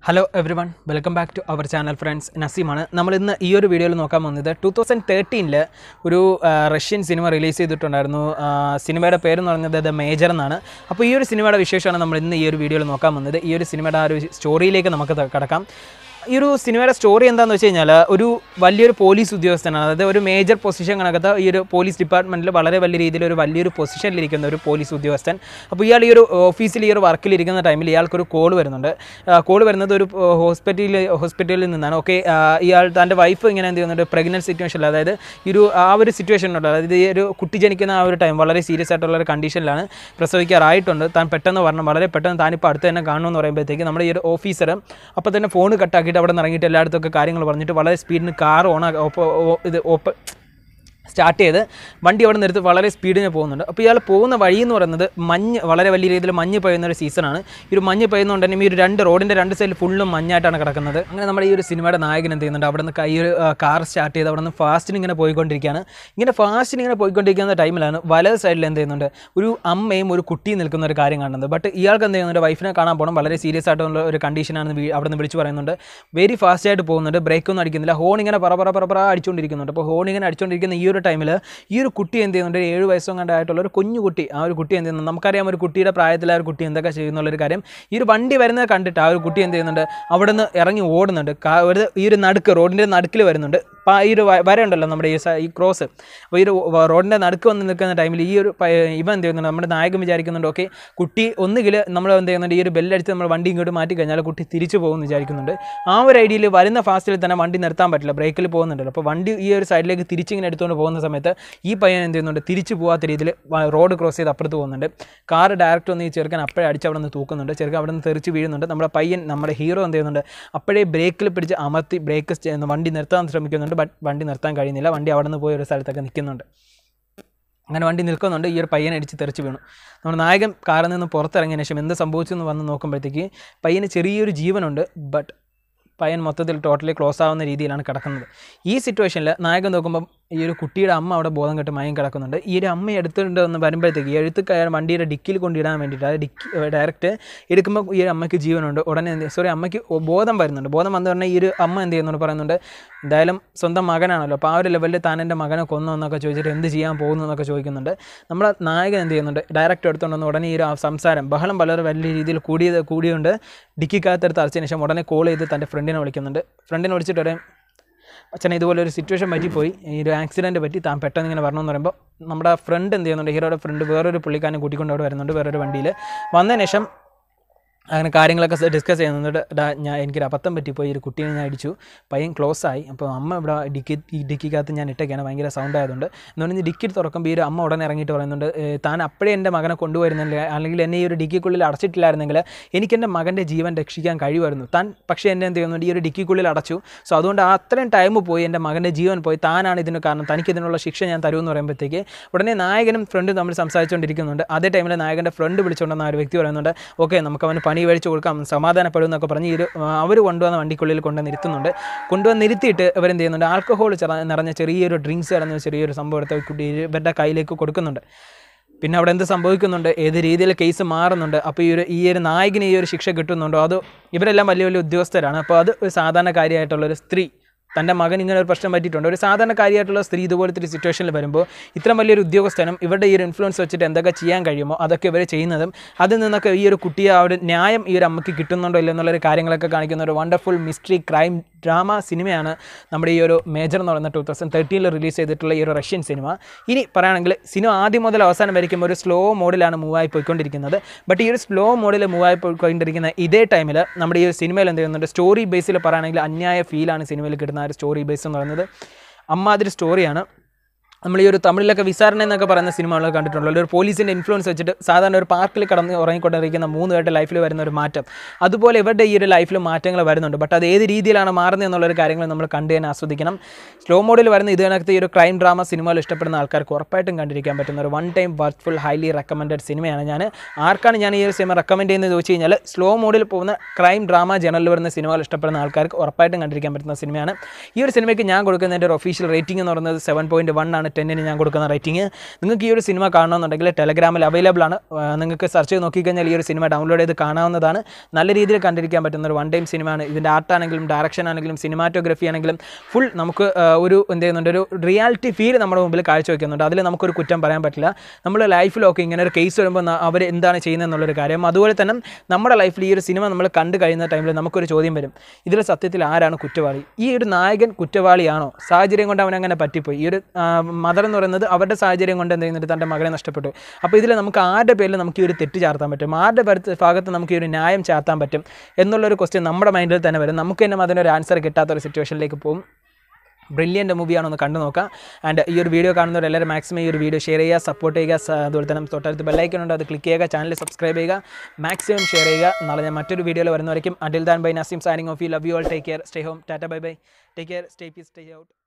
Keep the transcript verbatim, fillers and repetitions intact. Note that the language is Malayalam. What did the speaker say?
Hello everyone, welcome back to our channel friends. Naseemana. നമ്മൾ ഇന്ന് ഈ ഒരു വീഡിയോയിൽ നോക്കാൻ പോകുന്നത് twenty thirteen ൽ ഒരു റഷ്യൻ സിനിമ റിലീസ് ചെയ്തിട്ടുണ്ടായിരുന്നു. സിനിമയുടെ പേര് എന്ന് പറയുന്നത് ദ മേജർ എന്നാണ്. അപ്പോൾ ഈ ഒരു സിനിമയുടെ വിശേഷമാണ് നമ്മൾ ഇന്ന് ഈ ഒരു വീഡിയോയിൽ നോക്കാൻ പോകുന്നത്. ഈ ഒരു സിനിമയുടെ ആ ഒരു സ്റ്റോറിയിലേക്ക് നമുക്ക് കടക്കാം. ഈ ഒരു സിനിമയുടെ സ്റ്റോറി എന്താണെന്ന് വെച്ച് കഴിഞ്ഞാൽ ഒരു വലിയൊരു പോലീസ് ഉദ്യോഗസ്ഥനാണ്. അതായത് ഒരു മേജർ പൊസിഷൻ കണക്കത്തെ ഈ ഒരു പോലീസ് ഡിപ്പാർട്ട്മെൻറ്റിൽ വളരെ വലിയ രീതിയിൽ ഒരു വലിയൊരു പൊസിഷനിലിരിക്കുന്ന ഒരു പോലീസ് ഉദ്യോഗസ്ഥൻ. അപ്പോൾ ഇയാൾ ഈ ഒരു ഓഫീസിൽ ഈ ഒരു വർക്കിലിരിക്കുന്ന ടൈമിൽ ഇയാൾക്കൊരു കോൾ വരുന്നുണ്ട്. കോൾ വരുന്നത് ഒരു ഹോസ്പിറ്റലിൽ ഹോസ്പിറ്റലിൽ നിന്നാണ്. ഓക്കെ, ഇയാൾ തൻ്റെ വൈഫ് ഇങ്ങനെ എന്ത് ചെയ്യുന്നുണ്ട്, പ്രഗ്നൻറ്റ് സിറ്റുവേഷനിൽ, അതായത് ഈ ഒരു ആ ഒരു സിറ്റുവേഷനുണ്ട്, അതായത് ഈ ഒരു കുട്ടി ജനിക്കുന്ന ആ ഒരു ടൈം വളരെ സീരിയസ് ആയിട്ടുള്ള ഒരു കണ്ടീഷനിലാണ്, പ്രസവിക്കാറായിട്ടുണ്ട്. താൻ പെട്ടെന്ന് പറഞ്ഞു, വളരെ പെട്ടെന്ന് താനിപ്പോൾ അടുത്ത് തന്നെ കാണുമെന്ന് പറയുമ്പോഴത്തേക്ക് നമ്മുടെ ഈ ഒരു ഓഫീസർ അപ്പോൾ തന്നെ ഫോൺ കട്ടാക്കി അവിടെ നിന്ന് ഇറങ്ങിയിട്ട് എല്ലായിടത്തൊക്കെ കാര്യങ്ങൾ പറഞ്ഞിട്ട് വളരെ സ്പീഡിന് കാർ ഓൺ ഇത് ഓപ്പൺ സ്റ്റാർട്ട് ചെയ്ത് വണ്ടി അവിടെ നിർത്തി വളരെ സ്പീഡിന് പോകുന്നുണ്ട്. അപ്പോൾ ഇയാൾ പോകുന്ന വഴി എന്ന് പറയുന്നത് മഞ്ഞ്, വളരെ വലിയ രീതിയിൽ മഞ്ഞ് പെയ്യുന്ന ഒരു സീസണാണ്. ഈ ഒരു മഞ്ഞ് പെയ്യുന്നതുകൊണ്ട് തന്നെ ഈ ഒരു രണ്ട് റോഡിൻ്റെ രണ്ട് സൈഡിൽ ഫുള്ളും മഞ്ഞായിട്ടാണ് കിടക്കുന്നത്. അങ്ങനെ നമ്മുടെ ഈ ഒരു സിനിമയുടെ നായകൻ എന്ത് ചെയ്യുന്നുണ്ട്, അവിടെ നിന്ന് ഈ ഒരു കാർ സ്റ്റാർട്ട് ചെയ്ത് അവിടെ നിന്ന് ഫാസ്റ്റിന് ഇങ്ങനെ പോയിക്കൊണ്ടിരിക്കുകയാണ്. ഇങ്ങനെ ഫാസ്റ്റിന് ഇങ്ങനെ പോയിക്കൊണ്ടിരിക്കുന്ന ടൈമിലാണ് വലത് സൈഡിൽ എന്ത് ചെയ്യുന്നുണ്ട്, ഒരു അമ്മയും ഒരു കുട്ടിയും നിൽക്കുന്ന ഒരു കാര്യം കാണുന്നത്. ബട്ട് ഇയാൾക്ക് എന്ത് ചെയ്യുന്നുണ്ട്, വൈഫിനെ കാണാൻ പോകണം, വളരെ സീരിയസ് ആയിട്ടുള്ള ഒരു കണ്ടീഷനാണ് അവിടെ നിന്ന് വിളിച്ച് പറയുന്നുണ്ട്. വെരി ഫാസ്റ്റ് ആയിട്ട് പോകുന്നുണ്ട്, ബ്രേക്കൊന്നും അടിക്കുന്നില്ല, ഹോൺ ഇങ്ങനെ പറ പറ പറ പറ അടിച്ചുകൊണ്ടിരിക്കുന്നുണ്ട്. അപ്പോൾ ഹോൺ ഇങ്ങനെ അടിച്ചുകൊണ്ടിരിക്കുന്ന ഈ ഒരു ടൈമിൽ ഈ ഒരു കുട്ടി എന്ത് ചെയ്യുന്നുണ്ട്, ഏഴ് വയസ്സും കണ്ടായിട്ടുള്ള ഒരു കുഞ്ഞു കുട്ടി, ആ ഒരു കുട്ടി എന്ത് ചെയ്യുന്നു, നമുക്കറിയാം ഒരു കുട്ടിയുടെ പ്രായത്തിൽ ആ ഒരു കുട്ടി എന്തൊക്കെ ചെയ്യുന്നുള്ളൊരു കാര്യം. ഈ ഒരു വണ്ടി വരുന്നത് കണ്ടിട്ട് ആ ഒരു കുട്ടി എന്ത് ചെയ്യുന്നുണ്ട്, അവിടെ നിന്ന് ഇറങ്ങി ഓടുന്നുണ്ട്. ഒരു ഈ ഒരു നടുക്ക്, റോഡിൻ്റെ നടുക്കിൽ വരുന്നുണ്ട്. അപ്പോൾ ഈ ഒരു വരയുണ്ടല്ലോ നമ്മുടെ ഈ ഈ ക്രോസ്, അപ്പോൾ ഈ ഒരു റോഡിൻ്റെ നടുക്ക് വന്ന് നിൽക്കുന്ന ടൈമിൽ ഈ ഒരു ഇവ എന്ത് ചെയ്യുന്നുണ്ട്, നമ്മുടെ നായകൻ വിചാരിക്കുന്നുണ്ട് ഓക്കെ കുട്ടി ഒന്നുകിൽ നമ്മൾ എന്ത് ചെയ്യുന്നുണ്ട്, ഈ ഒരു ബെല്ലടിച്ച് നമ്മൾ വണ്ടി ഇങ്ങോട്ട് മാറ്റി കഴിഞ്ഞാൽ കുട്ടി തിരിച്ചു പോകുമെന്ന് വിചാരിക്കുന്നുണ്ട്. ആ ഒരു ഐഡിയയിൽ വരുന്ന ഫാസ്റ്റിൽ തന്നെ വണ്ടി നിർത്താൻ പറ്റില്ല, ബ്രേക്കിൽ പോകുന്നുണ്ടല്ലോ. അപ്പോൾ വണ്ടി ഈ ഒരു സൈഡിലേക്ക് തിരിച്ചിങ്ങനെ എടുത്തുകൊണ്ട് പോകുന്ന സമയത്ത് ഈ പയ്യൻ എന്ത് ചെയ്യുന്നുണ്ട്, തിരിച്ചു പോകാത്ത രീതിയിൽ റോഡ് ക്രോസ് ചെയ്ത് അപ്പുറത്ത് പോകുന്നുണ്ട്. കാർ ഡയറക്റ്റ് ഒന്ന് ഈ ചെറുക്കൻ അപ്പോഴേ അടിച്ച് അവിടെ നിന്ന് തൂക്കുന്നുണ്ട്. ചെറുക്കൻ അവിടെ നിന്ന് തെറിച്ച് വീഴുന്നുണ്ട്. നമ്മുടെ പയ്യൻ, നമ്മുടെ ഹീറോ എന്ത് ചെയ്യുന്നുണ്ട്, അപ്പോഴേ ബ്രേക്കിൽ പിടിച്ച് അമർത്തി ബ്രേക്ക് വണ്ടി നിർത്താൻ ശ്രമിക്കുന്നുണ്ട്. ബട്ട് വണ്ടി നിർത്താൻ കഴിയുന്നില്ല. വണ്ടി അവിടെ നിന്ന് പോയി ഒരു സ്ഥലത്തൊക്കെ നിൽക്കുന്നുണ്ട്. അങ്ങനെ വണ്ടി നിൽക്കുന്നുണ്ട്. ഈ ഒരു പയ്യനെ അടിച്ച് തെറിച്ച് വീണു. നമ്മുടെ നായകൻ കാറിൽ നിന്ന് പുറത്തിറങ്ങിയതിന് ശേഷം എന്ത് സംഭവിച്ചു എന്ന് വന്ന് നോക്കുമ്പോഴത്തേക്ക് പയ്യന് ചെറിയൊരു ജീവനുണ്ട്. ബട്ട് പയ്യൻ മൊത്തത്തിൽ ടോട്ടലി ക്ലോസ് ആവുന്ന രീതിയിലാണ് കിടക്കുന്നത്. ഈ സിറ്റുവേഷനിൽ നായകൻ നോക്കുമ്പം ഈ ഒരു കുട്ടിയുടെ അമ്മ അവിടെ ബോധം കെട്ട് മയം കിടക്കുന്നുണ്ട്. ഈ ഒരു അമ്മ എടുത്തുകൊണ്ട് വന്ന് വരുമ്പോഴത്തേക്ക് എഴുത്തുകാരൻ വണ്ടിയുടെ ഡിക്കിൽ കൊണ്ടിടാൻ വേണ്ടിയിട്ട് അത് ഡിക്കി ഡയറക്റ്റ് എടുക്കുമ്പോൾ ഈ ഒരു അമ്മയ്ക്ക് ജീവനുണ്ട്. ഉടനെ എന്ത് സോറി അമ്മയ്ക്ക് ബോധം വരുന്നുണ്ട്. ബോധം വന്നു പറഞ്ഞാൽ ഈ ഒരു അമ്മ എന്ത് ചെയ്യുന്നുണ്ട്, പറയുന്നുണ്ട് എന്തായാലും സ്വന്തം മകനാണല്ലോ, അപ്പോൾ ആ ഒരു ലെവലിൽ താൻ എൻ്റെ മകനെ കൊന്നോ എന്നൊക്കെ ചോദിച്ചിട്ട് എന്ത് ചെയ്യാൻ പോകുന്നു എന്നൊക്കെ ചോദിക്കുന്നുണ്ട്. നമ്മുടെ നായകൻ എന്ത് ചെയ്യുന്നുണ്ട്, ഡയറക്റ്റ് എടുത്തുകൊണ്ട് വന്ന് ഉടനെ ഈ ഒരു സംസാരം ബഹളം വളരെ വലിയ രീതിയിൽ കൂടിയത് കൂടിയുണ്ട് ഡിക്കിക്കകത്തെടുത്ത് അടച്ചതിന് ശേഷം ഉടനെ കോൾ ചെയ്ത് തൻ്റെ ഫ്രണ്ടിനെ വിളിക്കുന്നുണ്ട്. ഫ്രണ്ടിനെ വിളിച്ചിട്ട് പറയും, അച്ഛനെ ഇതുപോലെ ഒരു സിറ്റുവേഷൻ പറ്റിപ്പോയി, ഈ ഒരു ആക്സിഡൻറ്റ് പറ്റി, താൻ പെട്ടെന്ന് ഇങ്ങനെ വരണമെന്ന് പറയുമ്പോൾ നമ്മുടെ ഫ്രണ്ട് എന്ത് ചെയ്യുന്നുണ്ട്, ഹീറോയുടെ ഫ്രണ്ട് വേറൊരു പുള്ളിക്കാരനെ കൂട്ടിക്കൊണ്ട് അവിടെ വരുന്നുണ്ട്, വേറൊരു വണ്ടിയിൽ വന്നതിന് ശേഷം അങ്ങനെ കാര്യങ്ങളൊക്കെ ഡിസ്കസ് ചെയ്യുന്നുണ്ട്. ഞാൻ എനിക്കൊരു അബദ്ധം പറ്റിപ്പോയി, ഒരു കുട്ടീനെ ഞാൻ അടിച്ചു, പയ്യൻ ക്ലോസ് ആയി, അപ്പോൾ അമ്മ ഇവിടെ ഡിക്കി ഈ ഡിക്കിക്കകത്ത് ഞാൻ ഇട്ടേക്കാണ്, ഭയങ്കര സൗണ്ട് ആയതുകൊണ്ട് എന്ന് പറഞ്ഞ് ഡിക്കി തുറക്കുമ്പോൾ ഈ ഒരു അമ്മ ഉടനെ ഇറങ്ങിയിട്ട് പറയുന്നുണ്ട്, താൻ അപ്പോഴേ എൻ്റെ മകനെ കൊണ്ടുവരുന്നില്ല, അല്ലെങ്കിൽ എന്നെ ഈ ഒരു ഡിക്കിക്കുള്ളിൽ അടച്ചിട്ടില്ലായിരുന്നെങ്കിൽ എനിക്ക് എൻ്റെ മകൻ്റെ ജീവൻ രക്ഷിക്കാൻ കഴിയുമായിരുന്നു. താൻ പക്ഷേ എന്നെ എന്ത് ചെയ്യുന്നുണ്ട്, ഈ ഒരു ഡിക്കിക്കുള്ളിൽ അടച്ചു. സോ അതുകൊണ്ട് അത്രയും ടൈം പോയി, എൻ്റെ മകൻ്റെ ജീവൻ പോയി, താനാണ് ഇതിന് കാരണം, തനിക്ക് ഇതിനുള്ള ശിക്ഷ ഞാൻ തരുമെന്ന് പറയുമ്പോഴത്തേക്ക് ഉടനെ നായകനും ഫ്രണ്ടും തമ്മിൽ സംസാരിച്ചുകൊണ്ടിരിക്കുന്നുണ്ട്. അതേ ടൈമിൽ നായകൻ്റെ ഫ്രണ്ട് വിളിച്ചുകൊണ്ടെന്ന ആ ഒരു വ്യക്തി പറയുന്നുണ്ട്, ഓക്കെ നമുക്ക് അവന് പണി മേടിച്ച് കൊടുക്കാം, സമാധാനപ്പെടും എന്നൊക്കെ പറഞ്ഞ് ഇത് അവർ കൊണ്ടുവന്ന വണ്ടിക്കുള്ളിൽ കൊണ്ടുവന്ന് ഇരുത്തുന്നുണ്ട്. കൊണ്ടുവന്ന് ഇരുത്തിയിട്ട് ഇവരെന്ത് ചെയ്യുന്നുണ്ട്, ആൽക്കഹോൾ നിറഞ്ഞ ചെറിയൊരു ഡ്രിങ്ക്സ് കിടന്ന ചെറിയൊരു സംഭവം എടുത്ത് കുട്ടി ഇവരുടെ കയ്യിലേക്ക് കൊടുക്കുന്നുണ്ട്. പിന്നെ അവിടെ എന്ത് സംഭവിക്കുന്നുണ്ട്, ഏത് രീതിയിൽ കേസ് മാറുന്നുണ്ട്. അപ്പോൾ ഈ ഒരു ഈ ഒരു നായകന് ഈ ഒരു ശിക്ഷ കിട്ടുന്നുണ്ടോ, അത് ഇവരെല്ലാം വലിയ വലിയ ഉദ്യോഗസ്ഥരാണ്. അപ്പോൾ അത് ഒരു സാധാരണക്കാരിയായിട്ടുള്ളൊരു സ്ത്രീ, തൻ്റെ മകൻ ഇങ്ങനെ ഒരു പ്രശ്നം പറ്റിയിട്ടുണ്ട്, ഒരു സാധാരണക്കാരിയായിട്ടുള്ള സ്ത്രീ ഇതുപോലത്തെ ഒരു സിറ്റുവേഷനിൽ വരുമ്പോൾ ഇത്രയും വലിയൊരു ഉദ്യോഗസ്ഥനും ഇവരുടെ ഈ ഒരു ഇൻഫ്ലുവൻസ് വെച്ചിട്ട് എന്തൊക്കെ ചെയ്യാൻ കഴിയുമോ അതൊക്കെ ഇവർ ചെയ്യുന്നതും അതിൽ നിന്നൊക്കെ ഈ ഒരു കുട്ടിയെ ആ ഒരു ന്യായം ഈ ഒരു അമ്മയ്ക്ക് കിട്ടുന്നുണ്ടോ ഇല്ല എന്നുള്ളൊരു കാര്യങ്ങളൊക്കെ കാണിക്കുന്ന ഒരു വണ്ടർഫുൾ മിസ്റ്ററി ക്രൈം ഡ്രാമ സിനിമയാണ് നമ്മുടെ ഈ ഒരു മേജർ എന്ന് പറയുന്ന ടൂ തൗസൻഡ് തേർട്ടീനിൽ റിലീസ് ചെയ്തിട്ടുള്ള ഈ ഒരു റഷ്യൻ സിനിമ. ഇനി പറയുകയാണെങ്കിൽ സിനിമ ആദ്യം മുതൽ അവസാനം വരയ്ക്കുമ്പോൾ ഒരു സ്ലോ മോഡിലാണ് മൂവായി പോയിക്കൊണ്ടിരിക്കുന്നത്. ബട്ട് ഈ ഒരു സ്ലോ മോഡിൽ മൂവായി പോയിക്കൊണ്ടിരിക്കുന്ന ഇതേ ടൈമിൽ നമ്മുടെ ഈ ഒരു സിനിമയിൽ എന്ത് ചെയ്യുന്നുണ്ട്, സ്റ്റോറി ബേസിൽ പറയുകയാണെങ്കിൽ അന്യായ ഫീലാണ് സിനിമയിൽ കിട്ടുന്ന ആ ഒരു സ്റ്റോറി ബേസ് എന്ന് പറയുന്നത്. അമ്മാതിരി സ്റ്റോറിയാണ്. നമ്മൾ ഈ ഒരു തമിഴിലൊക്കെ വിസാരണ എന്നൊക്കെ പറയുന്ന സിനിമകളൊക്കെ കണ്ടിട്ടുണ്ടല്ലോ, ഒരു പോലീസിൻ്റെ ഇൻഫ്ലുവൻസ് വെച്ചിട്ട് സാധാരണ ഒരു പാർക്കിൽ കടന്ന് ഉറങ്ങിക്കൊണ്ടിരിക്കുന്ന മൂന്ന് പേരുടെ ലൈഫിൽ വരുന്ന ഒരു മാറ്റം, അതുപോലെ ഇവരുടെ ഈ ഒരു ലൈഫിൽ മാറ്റങ്ങൾ വരുന്നുണ്ട്. ബട്ട് അത് ഏത് രീതിയിലാണ് മാറുന്നത് എന്നുള്ളൊരു കാര്യങ്ങൾ നമ്മൾ കണ്ടു തന്നെ ആസ്വദിക്കണം. സ്ലോ മോഡിൽ വരുന്ന ഇതിനകത്ത് ഈ ഒരു ക്രൈം ഡ്രാമ സിനിമകൾ ഇഷ്ടപ്പെടുന്ന ആൾക്കാർക്ക് ഉറപ്പായിട്ടും കണ്ടിരിക്കാൻ പറ്റുന്ന ഒരു one time worthful highly recommended സിനിമയാണ്. ഞാൻ ആർക്കാണ് ഞാൻ ഈ ഒരു സിനിമ റെക്കമെൻഡ് ചെയ്യുന്നത് ചോദിച്ചു കഴിഞ്ഞാൽ, സ്ലോ മോഡിൽ പോകുന്ന ക്രൈം ഡ്രാമ ജനറൽ വരുന്ന സിനിമകൾ ഇഷ്ടപ്പെടുന്ന ആൾക്കാർക്ക് ഉറപ്പായിട്ടും കണ്ടിരിക്കാൻ പറ്റുന്ന സിനിമയാണ്. ഈ ഒരു സിനിമയ്ക്ക് ഞാൻ കൊടുക്കുന്നതിൻ്റെ ഒരു ഒഫീഷ്യൽ റേറ്റിംഗ് എന്ന് പറയുന്നത് സെവൻ പോയിൻറ്റ് വൺ ആണ്. ടെന്നിന് ഞാൻ കൊടുക്കുന്ന റേറ്റിംഗ്. നിങ്ങൾക്ക് ഈ ഒരു സിനിമ കാണണമെന്നുണ്ടെങ്കിൽ ടെലഗ്രാമിൽ അവൈലബിൾ ആണ്. നിങ്ങൾക്ക് സെർച്ച് ചെയ്ത് നോക്കിക്കഴിഞ്ഞാൽ ഈ ഒരു സിനിമ ഡൗൺലോഡ് ചെയ്ത് കാണാവുന്നതാണ്. നല്ല രീതിയിൽ കണ്ടിരിക്കാൻ പറ്റുന്ന ഒരു വൺ ടൈം സിനിമയാണ്. ഇതിൻ്റെ ആർട്ടാണെങ്കിലും ഡയറക്ഷൻ ആണെങ്കിലും സിനിമാറ്റോഗ്രഫി ആണെങ്കിലും ഫുൾ നമുക്ക് ഒരു എന്ത് ചെയ്യുന്നുണ്ട്, ഒരു റിയാലിറ്റി ഫീൽ നമ്മുടെ മുമ്പിൽ കാഴ്ചവെക്കുന്നുണ്ട്. അതിൽ നമുക്കൊരു കുറ്റം പറയാൻ പറ്റില്ല. നമ്മുടെ ലൈഫിലൊക്കെ ഇങ്ങനെ ഒരു കേസ് വരുമ്പോൾ അവർ എന്താണ് ചെയ്യുന്നത് എന്നുള്ളൊരു കാര്യം. അതുപോലെ തന്നെ നമ്മുടെ ലൈഫിൽ ഈ ഒരു സിനിമ നമ്മൾ കണ്ടു കഴിയുന്ന ടൈമിൽ നമുക്കൊരു ചോദ്യം വരും, ഇതിൽ സത്യത്തിൽ ആരാണ് കുറ്റവാളി? ഈ ഒരു നായകൻ കുറ്റവാളിയാണോ? സാഹചര്യം കൊണ്ട് അവൻ അങ്ങനെ പറ്റിപ്പോയി. ഈ ഒരു മദർ എന്ന് പറയുന്നത് അവരുടെ സാഹചര്യം കൊണ്ട് എന്ത് ചെയ്യുന്നുണ്ട്, തൻ്റെ മകളെ നഷ്ടപ്പെട്ടു. അപ്പോൾ ഇതിൽ നമുക്ക് ആരുടെ പേരിൽ നമുക്ക് ഈ ഒരു തെറ്റ് ചാർത്താൻ പറ്റും, ആരുടെ ഭാഗത്ത് നമുക്ക് ഈ ഒരു ന്യായം ചാർത്താൻ പറ്റും എന്നുള്ളൊരു ക്വസ്റ്റ്യൻ നമ്മുടെ മൈൻഡിൽ തന്നെ വരും. നമുക്ക് തന്നെ അതിനൊരു ആൻസർ കിട്ടാത്തൊരു സിറ്റുവേഷനിലേക്ക് പോകും. ബ്രില്യൻ്റ് മൂവിയാണ്, ഒന്ന് കണ്ടു നോക്കാം. ആൻഡ് ഈ ഒരു വീഡിയോ കാണുന്നവരെല്ലാവരും മാക്സിമം ഈ ഒരു വീഡിയോ ഷെയർ ചെയ്യുക, സപ്പോർട്ട് ചെയ്യുക. അതുപോലെ തന്നെ തൊട്ടടുത്ത് ബെല്ലൈക്കൺ ഉണ്ട്, അത് ക്ലിക്ക് ചെയ്യുക. ചാനൽ സബ്സ്ക്രൈബ് ചെയ്യുക, മാക്സിമം ഷെയർ ചെയ്യുക. നാളെ ഞാൻ മറ്റൊരു വീഡിയോയിൽ വരുന്നവരേക്കും അഡിൽ ദാൻ by Naseem signing off. You love you all. Take care, stay home, tata bye bye. Take care, stay peace, stay out.